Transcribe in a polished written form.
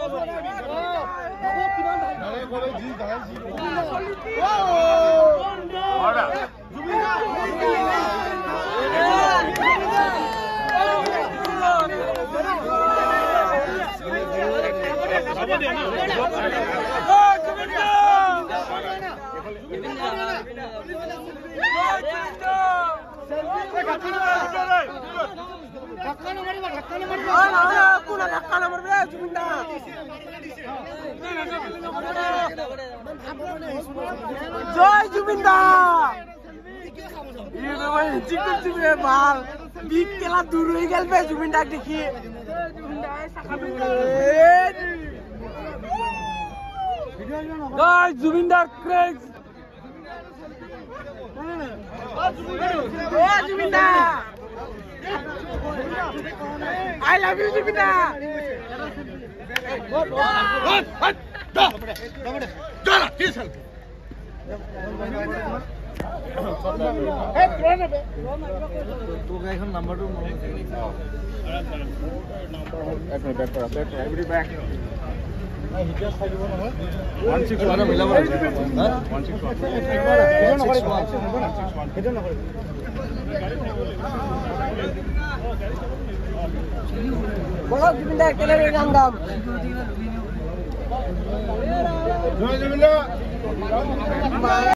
জয় জুবিনদা ভাল বিগ খেলা দূর হয়ে গেল জুবিনদাক দেখি জুবিনদার ক্রেজ জুবিনদা I love you, Jupiter. Jai Jubinda.